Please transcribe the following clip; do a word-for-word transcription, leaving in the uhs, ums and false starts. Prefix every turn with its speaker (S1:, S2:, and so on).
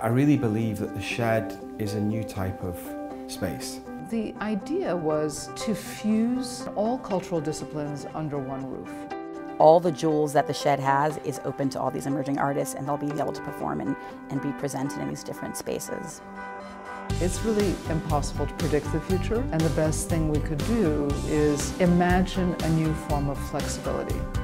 S1: I really believe that the shed is a new type of space.
S2: The idea was to fuse all cultural disciplines under one roof.
S3: All the jewels that the shed has is open to all these emerging artists, and they'll be able to perform and, and be presented in these different spaces.
S2: It's really impossible to predict the future, and the best thing we could do is imagine a new form of flexibility.